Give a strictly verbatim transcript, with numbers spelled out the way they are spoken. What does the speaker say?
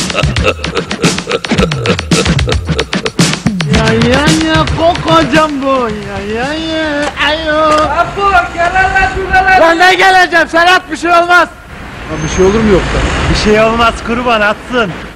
Ya ya ya kokocam bu ya ya ya ayo. Apo gel lan şuralar. Ben ne geleceğim Serhat, bir şey olmaz. Ha, bir şey olur mu yoksa? Bir şey olmaz kurban, atsın.